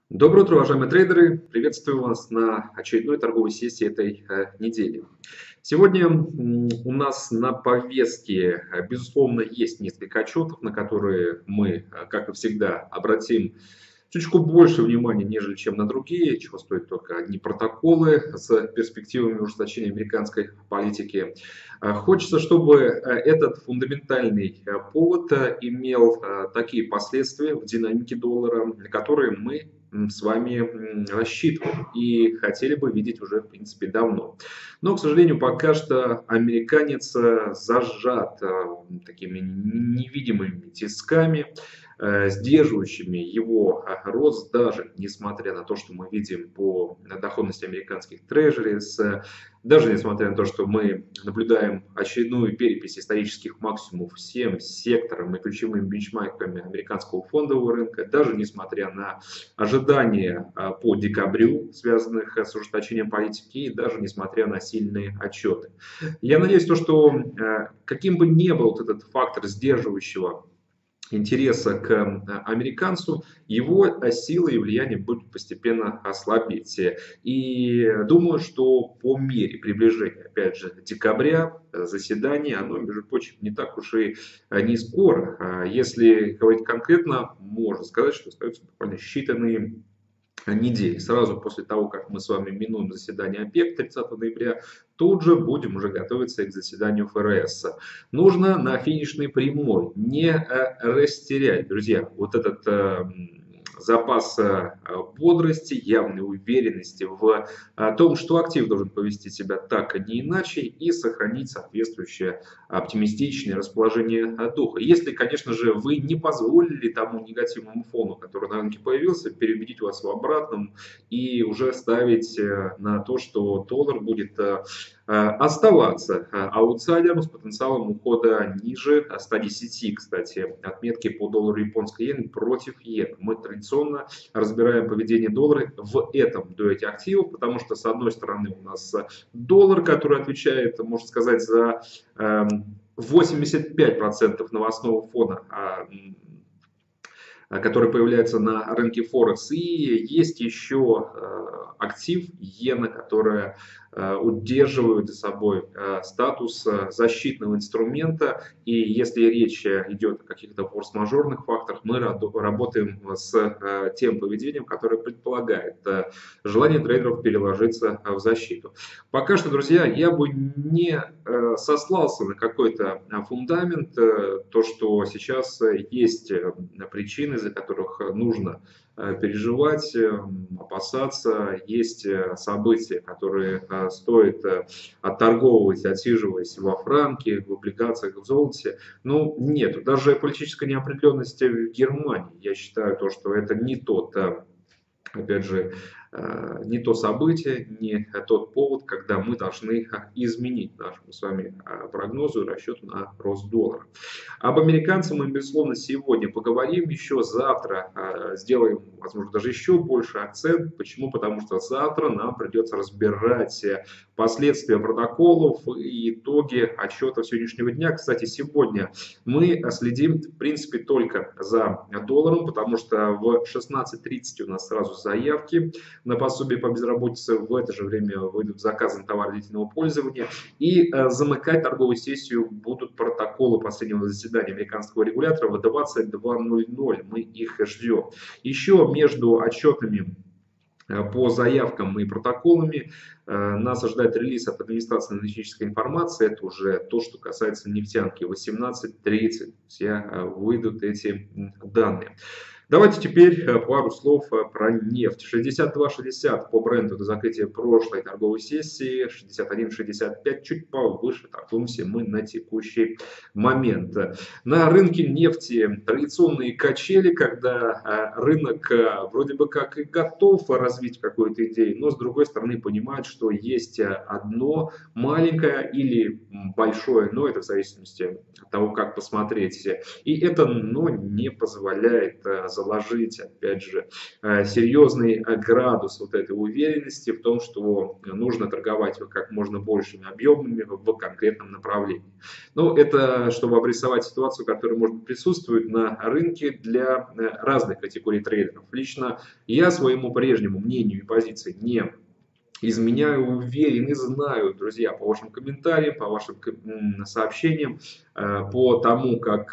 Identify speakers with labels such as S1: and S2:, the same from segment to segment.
S1: Доброе утро, уважаемые трейдеры! Приветствую вас на очередной торговой сессии этой недели. Сегодня у нас на повестке, безусловно, есть несколько отчетов, на которые мы, как и всегда, обратим чуточку больше внимания, нежели чем на другие, чего стоят только одни протоколы с перспективами ужесточения американской политики. Хочется, чтобы этот фундаментальный повод имел такие последствия в динамике доллара, на которые мы с вами рассчитываем и хотели бы видеть уже, в принципе, давно. Но, к сожалению, пока что американец зажат такими невидимыми тисками, сдерживающими его рост, даже несмотря на то, что мы видим по доходности американских трежерис, даже несмотря на то, что мы наблюдаем очередную перепись исторических максимумов всем секторам и ключевыми бенчмарками американского фондового рынка, даже несмотря на ожидания по декабрю, связанных с ужесточением политики, и даже несмотря на сильные отчеты. Я надеюсь, что каким бы ни был вот этот фактор сдерживающего интереса к американцу, его сила и влияние будут постепенно ослабеть. И думаю, что по мере приближения, опять же, декабря, заседание, оно, между прочим, не так уж и не скоро. Если говорить конкретно, можно сказать, что остаются буквально считанные недели. Сразу после того, как мы с вами минуем заседание ОПЕК 30 ноября, тут же будем уже готовиться к заседанию ФРС. Нужно на финишной прямой не растерять, друзья, вот этот запас бодрости, явной уверенности в том, что актив должен повести себя так, а не иначе, и сохранить соответствующее оптимистичное расположение духа. Если, конечно же, вы не позволили тому негативному фону, который на рынке появился, переубедить вас в обратном и уже ставить на то, что доллар будет оставаться аутсайдером с потенциалом ухода ниже 110, кстати, отметки по доллару японской иены против иены. Мы традиционно разбираем поведение доллара в этом дуэте активов, потому что, с одной стороны, у нас доллар, который отвечает, можно сказать, за 85% новостного фона, который появляется на рынке Форекс. И есть еще актив иена, которая удерживает за собой статус защитного инструмента. И если речь идет о каких-то форс-мажорных факторах, мы работаем с тем поведением, которое предполагает желание трейдеров переложиться в защиту. Пока что, друзья, я бы не сослался на какой-то фундамент, то, что сейчас есть причины, из-за которых нужно переживать, опасаться. Есть события, которые стоит отторговывать, отсиживаясь во франке, в облигациях, в золоте. Но нет, даже политическая неопределенность в Германии, я считаю, то, что это не тот, опять же, не то событие, не тот повод, когда мы должны изменить нашему с вами прогнозу и расчету на рост доллара. Об американцах мы, безусловно, сегодня поговорим, еще завтра сделаем, возможно, даже еще больше акцент. Почему? Потому что завтра нам придется разбирать последствия протоколов и итоги отчетов сегодняшнего дня. Кстати, сегодня мы следим, в принципе, только за долларом, потому что в 16:30 у нас сразу заявки на пособие по безработице. В это же время выйдут заказы на товары длительного пользования. И замыкать торговую сессию будут протоколы последнего заседания американского регулятора в 22:00. Мы их ждем. Еще между отчетами по заявкам и протоколами нас ожидает релиз от администрации аналитической информации. Это уже то, что касается нефтянки. 18:30 выйдут эти данные. Давайте теперь пару слов про нефть. 62.60 по бренду до закрытия прошлой торговой сессии, 61.65 чуть повыше торгуемся мы на текущий момент. На рынке нефти традиционные качели, когда рынок вроде бы как и готов развить какую-то идею, но с другой стороны понимает, что есть одно маленькое или большое, но это в зависимости того, как посмотреть. И это, но не позволяет заложить, опять же, серьезный градус вот этой уверенности в том, что нужно торговать как можно большими объемами в конкретном направлении. Но это чтобы обрисовать ситуацию, которая, может быть, присутствует на рынке для разных категорий трейдеров. Лично я своему прежнему мнению и позиции не изменяю, уверен и знаю, друзья, по вашим комментариям, по вашим сообщениям, по тому, как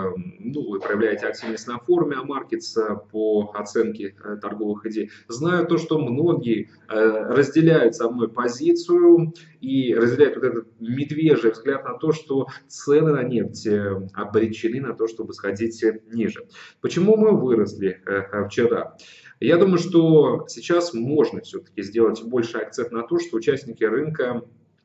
S1: вы проявляете активность на форуме Амаркетс по оценке торговых идей. Знаю то, что многие разделяют со мной позицию и разделяют вот этот медвежий взгляд на то, что цены на нефть обречены на то, чтобы сходить ниже. Почему мы выросли вчера? Я думаю, что сейчас можно все-таки сделать больше акцент на то, что участники рынка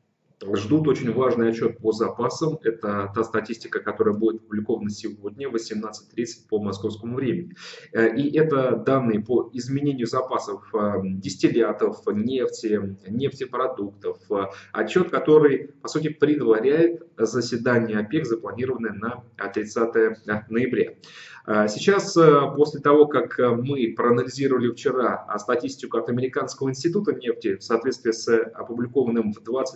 S1: ждут очень важный отчет по запасам. Это та статистика, которая будет опубликована сегодня в 18:30 по московскому времени. И это данные по изменению запасов дистиллятов, нефти, нефтепродуктов. Отчет, который, по сути, предваряет заседание ОПЕК, запланированное на 30 ноября. Сейчас, после того, как мы проанализировали вчера статистику от Американского института нефти в соответствии с опубликованным в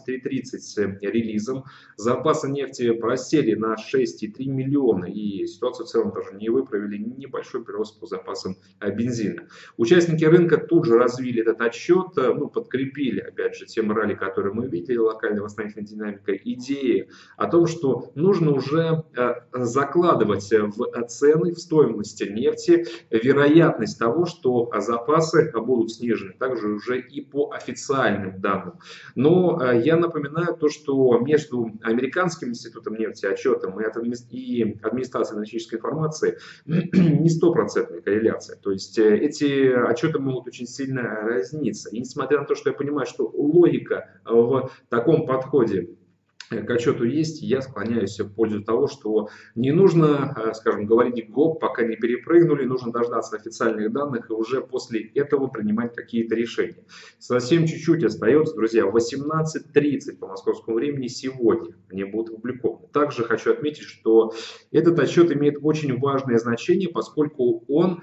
S1: 23:30 релизом, запасы нефти просели на 6,3 миллиона, и ситуацию в целом даже не выправили, небольшой прирост по запасам бензина. Участники рынка тут же развили этот отчет, подкрепили, опять же, те морали, которые мы видели, локальной восстановительной динамикой, идеи о том, что нужно уже закладывать в цены, в стоимости нефти вероятность того, что запасы будут снижены, также уже и по официальным данным. Но я напоминаю то, что между Американским институтом нефти, отчетом и администрацией аналитической информации не стопроцентная корреляция. То есть эти отчеты могут очень сильно разниться. И несмотря на то, что я понимаю, что логика в таком подходе к отчету есть, я склоняюсь в пользу того, что не нужно, скажем, говорить гоп, пока не перепрыгнули, нужно дождаться официальных данных и уже после этого принимать какие-то решения. Совсем чуть-чуть остается, друзья, в 18:30 по московскому времени сегодня они будут опубликованы. Также хочу отметить, что этот отчет имеет очень важное значение, поскольку он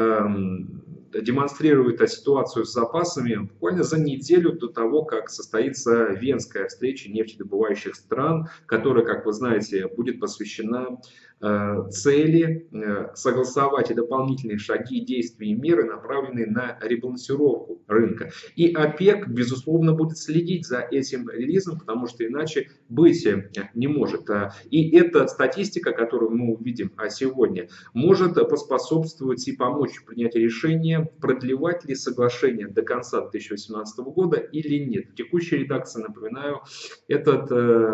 S1: демонстрирует ситуацию с запасами буквально за неделю до того, как состоится Венская встреча нефтедобывающих стран, которая, как вы знаете, будет посвящена цели согласовать и дополнительные шаги, действия и меры, направленные на ребалансировку рынка. И ОПЕК, безусловно, будет следить за этим релизом, потому что иначе быть не может. И эта статистика, которую мы увидим сегодня, может поспособствовать и помочь в принятии решения, продлевать ли соглашение до конца 2018 года или нет. В текущей редакции, напоминаю, этот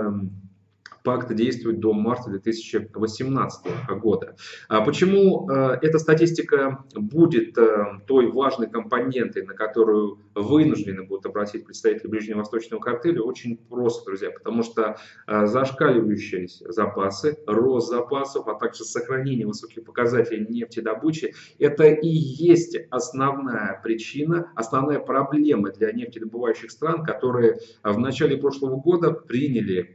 S1: пакт действует до марта 2018 года. Почему эта статистика будет той важной компонентой, на которую вынуждены будут обратить представители ближневосточного картеля? Очень просто, друзья, потому что зашкаливающие запасы, рост запасов, а также сохранение высоких показателей нефтедобычи – это и есть основная причина, основная проблема для нефтедобывающих стран, которые в начале прошлого года приняли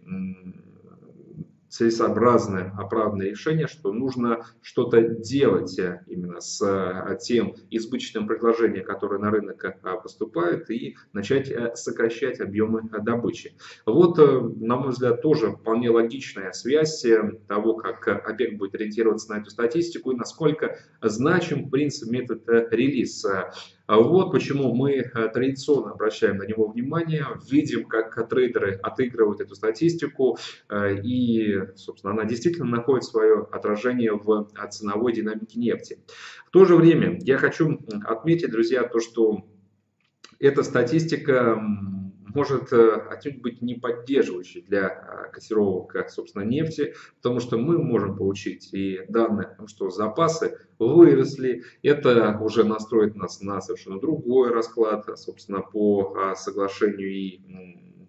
S1: целесообразное, оправданное решение, что нужно что-то делать именно с тем избыточным предложением, которое на рынок поступает, и начать сокращать объемы добычи. Вот, на мой взгляд, тоже вполне логичная связь того, как ОПЕК будет ориентироваться на эту статистику и насколько значим, в принципе, этот релиз. Вот почему мы традиционно обращаем на него внимание, видим, как трейдеры отыгрывают эту статистику, и, собственно, она действительно находит свое отражение в ценовой динамике нефти. В то же время я хочу отметить, друзья, то, что эта статистика может отнюдь быть не поддерживающей для котировок, собственно, нефти, потому что мы можем получить и данные о том, что запасы выросли. Это уже настроит нас на совершенно другой расклад, собственно, по соглашению и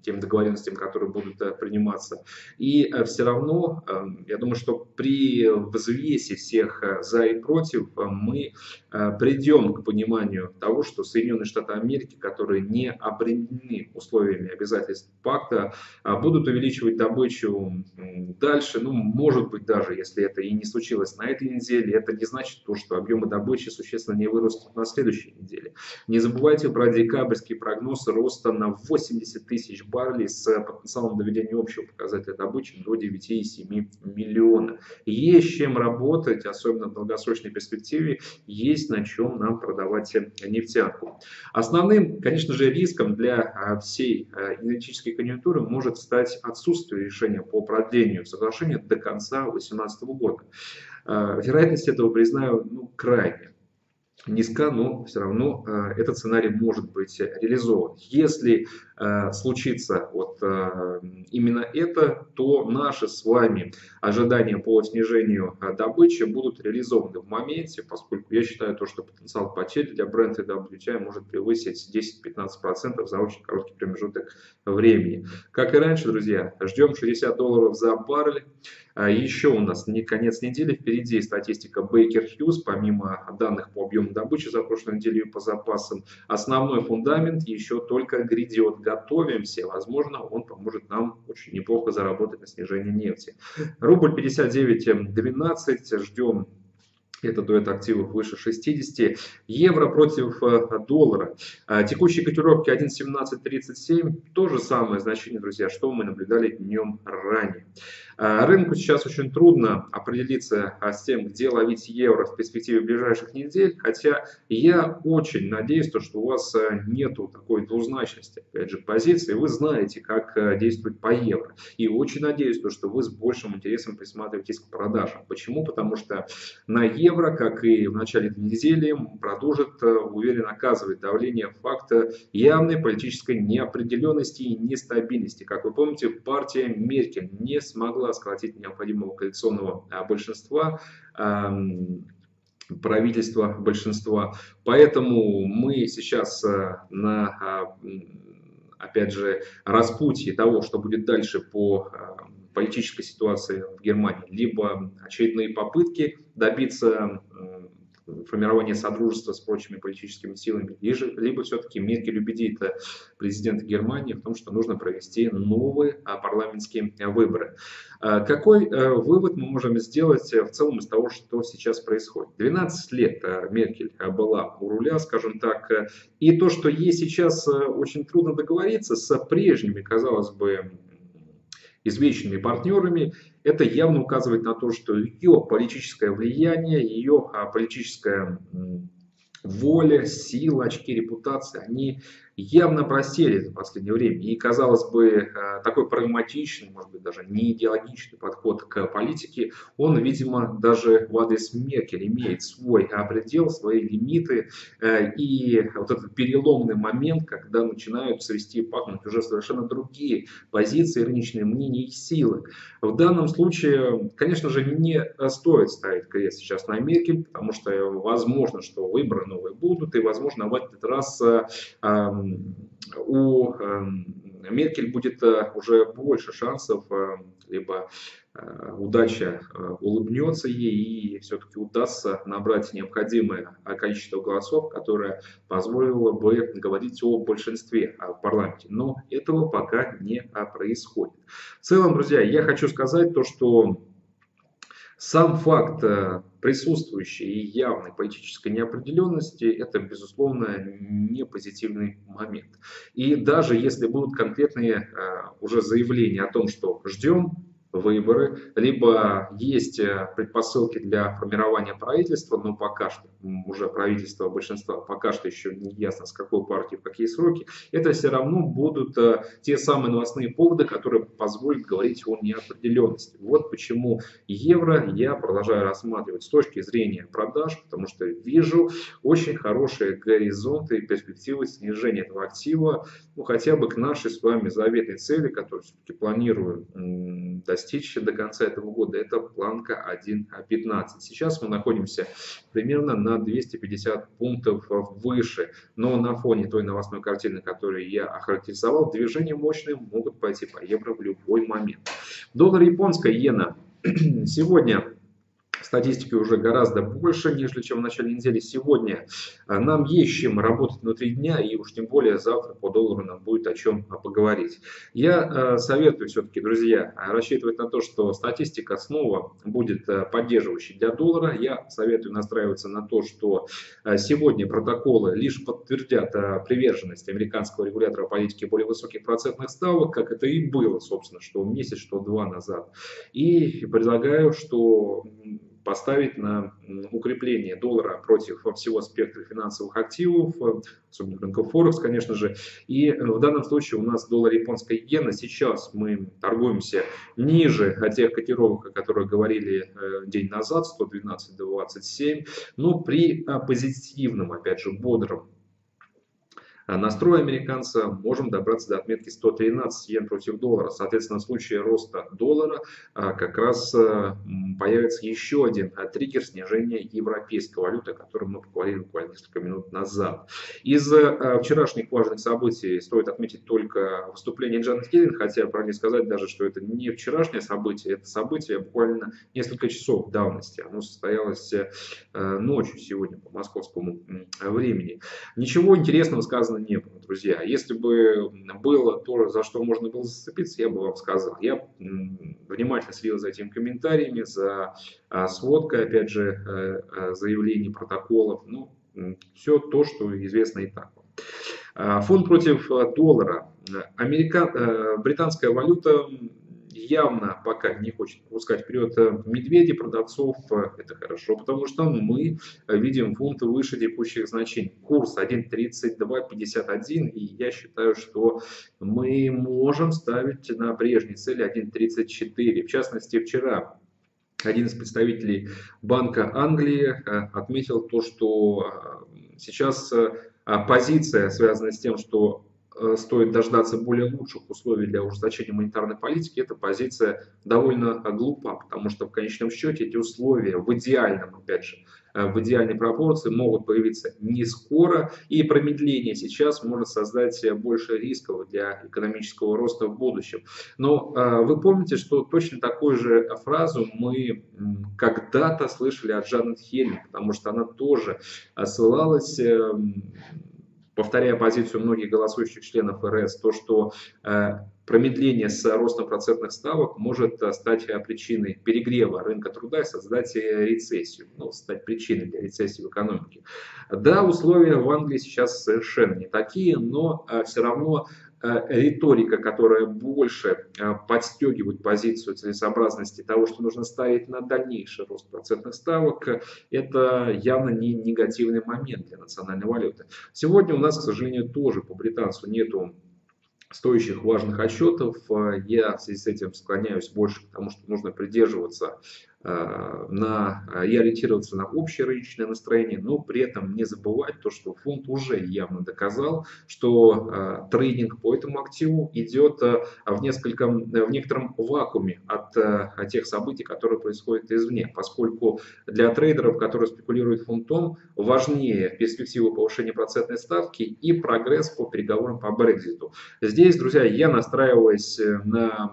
S1: тем договоренностям, которые будут приниматься. И все равно, я думаю, что при взвесе всех за и против мы придем к пониманию того, что Соединенные Штаты Америки, которые не обременены условиями обязательств пакта, будут увеличивать добычу дальше. Ну, может быть, даже если это и не случилось на этой неделе, это не значит то, что объемы добычи существенно не вырастут на следующей неделе. Не забывайте про декабрьский прогноз роста на 80 тысяч баррелей с потенциалом доведения общего показателя добычи до 9,7 миллиона. Есть чем работать, особенно в долгосрочной перспективе, есть на чем нам продавать нефтянку. Основным, конечно же, риском для всей энергетической конъюнктуры может стать отсутствие решения по продлению соглашения до конца 2018 года. Вероятность этого, признаю, крайне низка, но все равно этот сценарий может быть реализован. Если случится именно это, то наши с вами ожидания по снижению добычи будут реализованы в моменте, поскольку я считаю, что потенциал потерь для Brent и WTI может превысить 10-15% за очень короткий промежуток времени. Как и раньше, друзья, ждем $60 за баррель. Еще у нас не конец недели, впереди статистика Baker Hughes, помимо данных по объему добычи за прошлую неделю и по запасам. Основной фундамент еще только грядет. Готовимся, возможно, он поможет нам очень неплохо заработать на снижении нефти. Рубль 59.12, ждем. Это дуэт активов выше 60. Евро против доллара. Текущие котировки 1.1737. То же самое значение, друзья, что мы наблюдали днем ранее. Рынку сейчас очень трудно определиться с тем, где ловить евро в перспективе ближайших недель. Хотя я очень надеюсь, что у вас нету такой двузначности, опять же, позиции. Вы знаете, как действовать по евро. И очень надеюсь, что вы с большим интересом присматриваетесь к продажам. Почему? Потому что на евро, как и в начале этой недели, продолжит уверенно оказывать давление факта явной политической неопределенности и нестабильности. Как вы помните, партия Меркель не смогла сколотить необходимого коалиционного большинства, правительства большинства. Поэтому мы сейчас опять же, распутье того, что будет дальше по политической ситуации в Германии, либо очередные попытки добиться формирования содружества с прочими политическими силами, либо все-таки Меркель убедит президента Германии в том, что нужно провести новые парламентские выборы. Какой вывод мы можем сделать в целом из того, что сейчас происходит? 12 лет Меркель была у руля, скажем так, и то, что ей сейчас очень трудно договориться с прежними, казалось бы, извечными партнерами, это явно указывает на то, что ее политическое влияние, ее политическая воля, сила, очки репутации, они явно просели за последнее время. И, казалось бы, такой прагматичный, может быть, даже не идеологичный подход к политике, он, видимо, даже в адрес Меркель имеет свой предел, свои лимиты. И вот этот переломный момент, когда начинают свести пахнуть уже совершенно другие позиции, рыночные мнения и силы. В данном случае, конечно же, не стоит ставить крест сейчас на Меркель, потому что возможно, что выборы новые будут, и, возможно, в этот раз у Меркель будет уже больше шансов, либо удача улыбнется ей и все-таки удастся набрать необходимое количество голосов, которое позволило бы говорить о большинстве в парламенте. Но этого пока не происходит. В целом, друзья, я хочу сказать то, что сам факт присутствующей и явной политической неопределенности – это, безусловно, не позитивный момент. И даже если будут конкретные уже заявления о том, что ждем выборы, либо есть предпосылки для формирования правительства, но пока что уже правительство большинства, пока что еще не ясно, с какой партии, в какие сроки, это все равно будут те самые новостные поводы, которые позволят говорить о неопределенности. Вот почему евро я продолжаю рассматривать с точки зрения продаж, потому что вижу очень хорошие горизонты и перспективы снижения этого актива, хотя бы к нашей с вами заветной цели, которую все-таки планирую достичь достичь до конца этого года, это планка 1.15. Сейчас мы находимся примерно на 250 пунктов выше, но на фоне той новостной картины, которую я охарактеризовал, движения мощные могут пойти по евро в любой момент. Доллар, японская иена. Сегодня статистики уже гораздо больше, нежели чем в начале недели. Сегодня нам есть чем работать внутри дня, и уж тем более завтра по доллару нам будет о чем поговорить. Я советую все-таки, друзья, рассчитывать на то, что статистика снова будет поддерживающей для доллара. Я советую настраиваться на то, что сегодня протоколы лишь подтвердят приверженность американского регулятора политики более высоких процентных ставок, как это и было, собственно, что месяц, что два назад. И предлагаю, что поставить на укрепление доллара против всего спектра финансовых активов, особенно рынков Форекс, конечно же. И в данном случае у нас доллар, японская иена. Сейчас мы торгуемся ниже тех котировок, о которых говорили день назад, 112-27, но при позитивном, опять же, бодром настрой американца можем добраться до отметки 113 йен против доллара. Соответственно, в случае роста доллара как раз появится еще один триггер снижения европейской валюты, о котором мы поговорили буквально несколько минут назад. Из вчерашних важных событий стоит отметить только выступление Джанет Йеллен, хотя, правильно сказать даже, что это не вчерашнее событие, это событие буквально несколько часов давности. Оно состоялось ночью сегодня по московскому времени. Ничего интересного сказано не было, друзья. Если бы было то, за что можно было зацепиться, я бы вам сказал. Я внимательно следил за этими комментариями, за сводкой, опять же, заявлений, протоколов. Ну, все то, что известно и так. Фунт против доллара. Британская валюта явно пока не хочет пропускать вперед медведей, продавцов. Это хорошо, потому что мы видим фунт выше текущих значений. Курс 1.3251, и я считаю, что мы можем ставить на прежние цели 1.34. В частности, вчера один из представителей Банка Англии отметил то, что сейчас позиция, связанная с тем, что стоит дождаться более лучших условий для ужесточения монетарной политики, эта позиция довольно глупа, потому что в конечном счете эти условия в идеальном, опять же, в идеальной пропорции могут появиться не скоро, и промедление сейчас может создать больше рисков для экономического роста в будущем. Но вы помните, что точно такую же фразу мы когда-то слышали от Джанет Йеллен, потому что она тоже ссылалась, повторяя позицию многих голосующих членов РС, то, что промедление с ростом процентных ставок может стать причиной перегрева рынка труда и создать рецессию, стать причиной для рецессии в экономике. Да, условия в Англии сейчас совершенно не такие, но все равно риторика, которая больше подстегивает позицию целесообразности того, что нужно ставить на дальнейший рост процентных ставок, это явно не негативный момент для национальной валюты. Сегодня у нас, к сожалению, тоже по британцу нету стоящих важных отчетов. Я в связи с этим склоняюсь больше к тому, что нужно придерживаться и ориентироваться на общее рыночное настроение, но при этом не забывать то, что фунт уже явно доказал, что трейдинг по этому активу идет в некотором вакууме от тех событий, которые происходят извне, поскольку для трейдеров, которые спекулируют фунтом, важнее перспективы повышения процентной ставки и прогресс по переговорам по Брекситу. Здесь, друзья, я настраиваюсь на,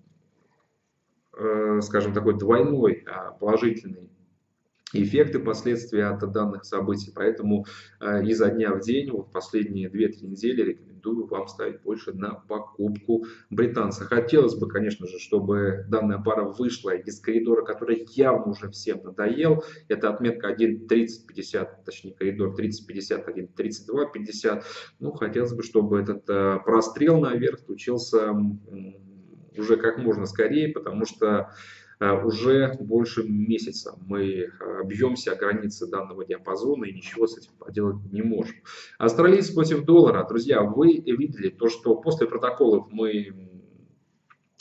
S1: скажем, такой двойной положительный эффект и последствия от данных событий. Поэтому изо дня в день, вот последние 2-3 недели, рекомендую вам ставить больше на покупку британца. Хотелось бы, конечно же, чтобы данная пара вышла из коридора, который явно уже всем надоел. Это отметка 1.3050, точнее коридор 30.50, 1.3250. Ну, хотелось бы, чтобы этот прострел наверх случился уже как можно скорее, потому что уже больше месяца мы бьемся о границе данного диапазона и ничего с этим поделать не можем. Австралийцы против доллара. Друзья, вы видели то, что после протоколов мы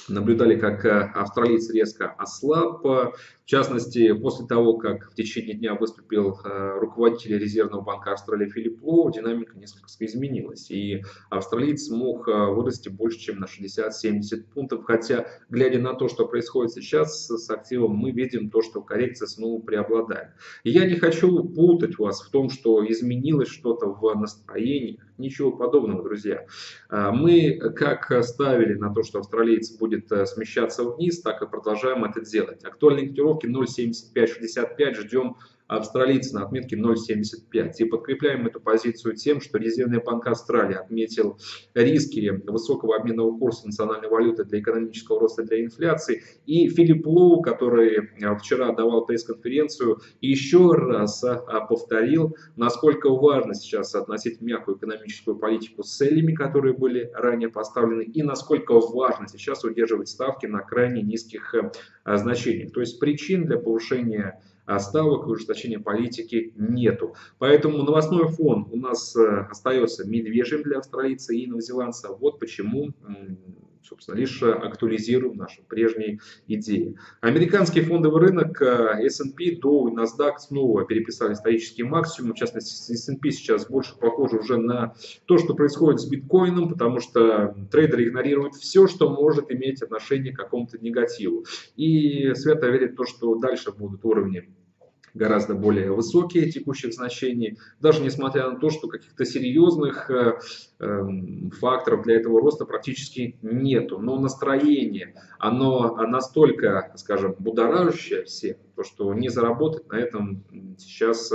S1: наблюдали, как австралиец резко ослаб. В частности, после того, как в течение дня выступил руководитель Резервного банка Австралии Филипп Лоу, динамика несколько изменилась. И австралиец смог вырасти больше, чем на 60-70 пунктов. Хотя, глядя на то, что происходит сейчас с активом, мы видим то, что коррекция снова преобладает. И я не хочу путать вас в том, что изменилось что-то в настроении. Ничего подобного, друзья. Мы как ставили на то, что австралиец будет смещаться вниз, так и продолжаем это делать. Актуальные котировки 0.7565, ждем австралийца на отметке 0.75. И подкрепляем эту позицию тем, что Резервный банк Австралии отметил риски высокого обменного курса национальной валюты для экономического роста, для инфляции. И Филипп Лоу, который вчера давал пресс-конференцию, еще раз повторил, насколько важно сейчас относить мягкую экономическую политику с целями, которые были ранее поставлены, и насколько важно сейчас удерживать ставки на крайне низких значениях. То есть причин для повышения ставок и ужесточения политики нету. Поэтому новостной фон у нас остается медвежьим для австралийца и новозеландца. Вот почему, собственно, лишь актуализируем наши прежние идеи. Американский фондовый рынок S&P, Dow и NASDAQ снова переписали исторический максимум. В частности, S&P сейчас больше похоже уже на то, что происходит с биткоином, потому что трейдеры игнорируют все, что может иметь отношение к какому-то негативу. И свято верит в то, что дальше будут уровни гораздо более высокие текущих значений, даже несмотря на то, что каких-то серьезных факторов для этого роста практически нету. Но настроение, оно настолько, скажем, будоражащее всех, то, что не заработать на этом сейчас,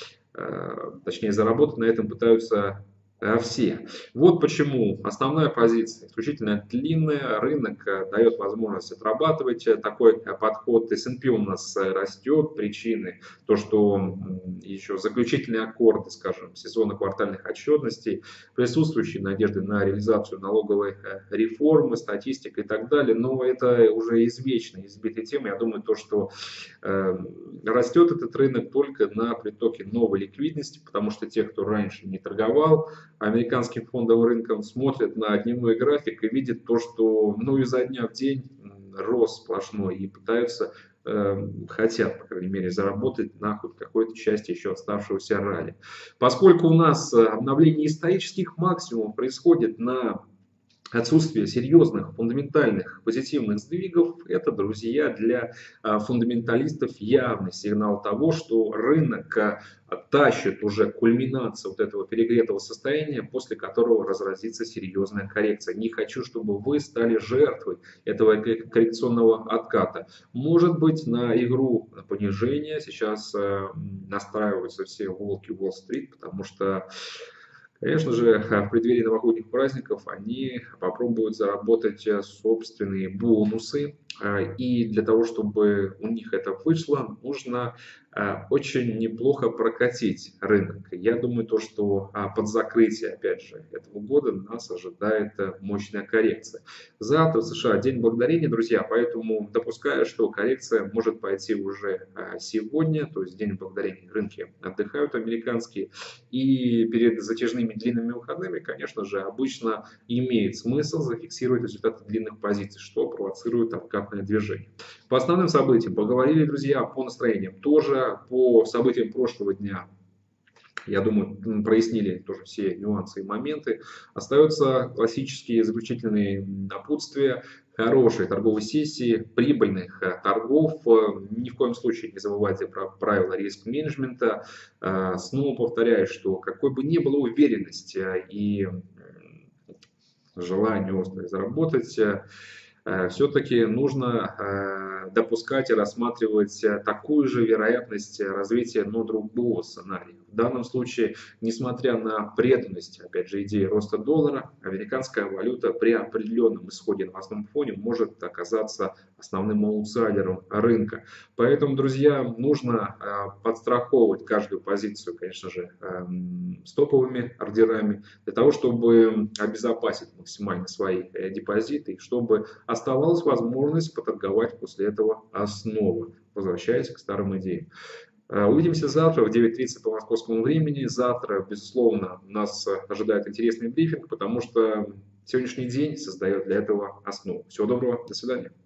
S1: точнее заработать на этом пытаются все. Вот почему основная позиция исключительно длинная, рынок дает возможность отрабатывать такой подход. S&P у нас растет, причины то, что еще заключительные аккорды, скажем, сезона квартальных отчетностей, присутствующие надежды на реализацию налоговой реформы, статистика и так далее, но это уже извечная, избитая тема. Я думаю, то, что растет этот рынок только на притоке новой ликвидности, потому что те, кто раньше не торговал американским фондовым рынком, смотрят на дневной график и видят то, что изо дня в день рост сплошной и пытаются, хотят, по крайней мере, заработать на хоть какой-то части еще оставшегося ралли. Поскольку у нас обновление исторических максимумов происходит на отсутствие серьезных фундаментальных позитивных сдвигов, это, друзья, для фундаменталистов явный сигнал того, что рынок тащит уже кульминацию вот этого перегретого состояния, после которого разразится серьезная коррекция. Не хочу, чтобы вы стали жертвой этого коррекционного отката. Может быть, на игру на понижение сейчас настраиваются все волки Уолл-стрит, потому что, конечно же, в преддверии новогодних праздников они попробуют заработать собственные бонусы. И для того, чтобы у них это вышло, нужно очень неплохо прокатить рынок. Я думаю, то, что под закрытие, опять же, этого года нас ожидает мощная коррекция. Завтра в США День Благодарения, друзья, поэтому допускаю, что коррекция может пойти уже сегодня, то есть День Благодарения, рынки отдыхают американские, и перед затяжными длинными выходными, конечно же, обычно имеет смысл зафиксировать результаты длинных позиций, что провоцирует откатное движение. По основным событиям поговорили, друзья, по настроениям тоже, по событиям прошлого дня. Я думаю, прояснили тоже все нюансы и моменты. Остаются классические заключительные напутствия. Хорошей торговой сессии, прибыльных торгов. Ни в коем случае не забывайте про правила риск-менеджмента. Снова повторяю, что какой бы ни было уверенности и желание острое заработать, все-таки нужно допускать и рассматривать такую же вероятность развития, но другого сценария. В данном случае, несмотря на преданность, опять же, идеи роста доллара, американская валюта при определенном исходе новостном фоне может оказаться основным аутсайдером рынка. Поэтому, друзья, нужно подстраховывать каждую позицию, конечно же, стоповыми ордерами, для того, чтобы обезопасить максимально свои депозиты, и чтобы оставалась возможность поторговать после этого основы, возвращаясь к старым идеям. Увидимся завтра в 9:30 по московскому времени. Завтра, безусловно, нас ожидает интересный брифинг, потому что Сегодняшний день создает для этого основу. Всего доброго, до свидания.